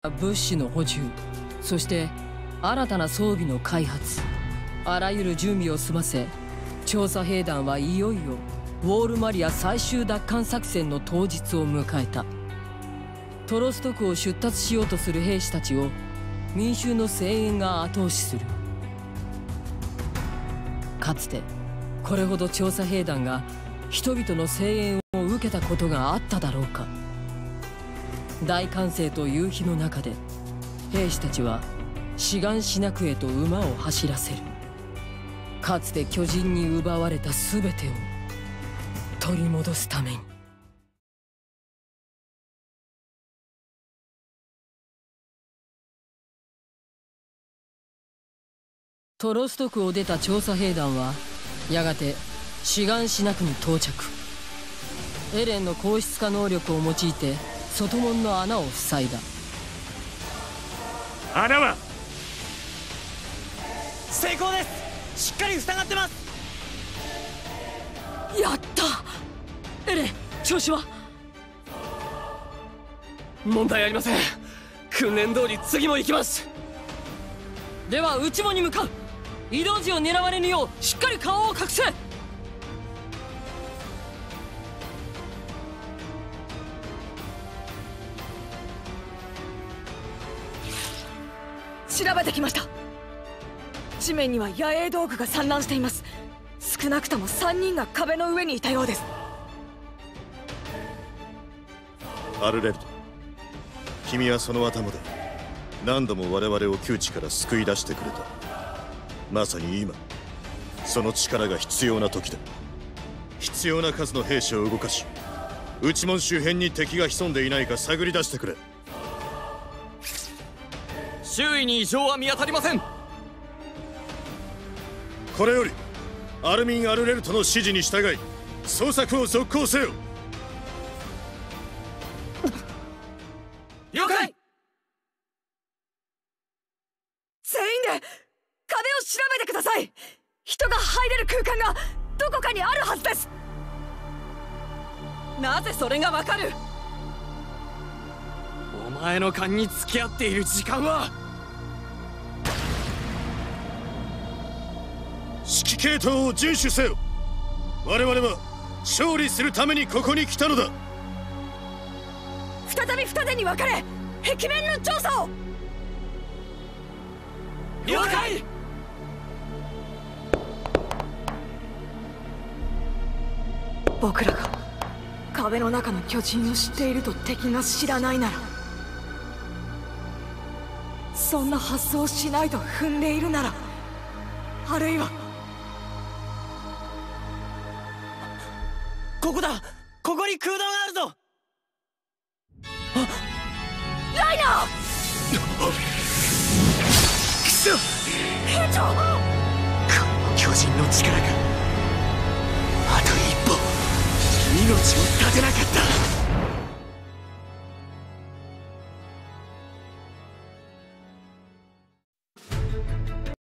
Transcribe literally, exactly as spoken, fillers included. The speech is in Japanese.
物資の補充、そして新たな装備の開発、あらゆる準備を済ませ、調査兵団はいよいよウォールマリア最終奪還作戦の当日を迎えた。トロスト区を出立しようとする兵士たちを民衆の声援が後押しする。かつてこれほど調査兵団が人々の声援を受けたことがあっただろうか。大歓声と夕日の中で兵士たちは志願しなくへと馬を走らせる。かつて巨人に奪われた全てを取り戻すために。トロスト区を出た調査兵団はやがて志願しなくに到着。エレンの硬質化能力を用いて外門の穴を塞いだ。 穴は成功です。しっかり塞がってます。 やった。エレン、調子は？ 問題ありません。訓練通り次も行きます。 では内門に向かう。移動時を狙われぬようしっかり顔を隠せ。 調べてきました。地面には野営道具が散乱しています。少なくともさんにんが壁の上にいたようです。 アルレルド、君はその頭で何度も我々を窮地から救い出してくれた。まさに今その力が必要な時だ。必要な数の兵士を動かし、内門周辺に敵が潜んでいないか探り出してくれ。 周囲に異常は見当たりません。 これよりアルミン・アルレルトの指示に従い捜索を続行せよ。 了解。 全員で壁を調べてください。人が入れる空間がどこかにあるはずです。 なぜそれがわかる？ お前の勘に付き合っている時間は。 指揮系統を遵守せよ。我々は勝利するためにここに来たのだ。 再び二手に分かれ壁面の調査を。 了解。 僕らが壁の中の巨人を知っていると敵が知らないなら、そんな発想をしないと踏んでいるなら、あるいはここだ。ここに空洞があるぞ。 ライナー。 くそ、 兵長。 この巨人の力があと一歩命を絶てなかった。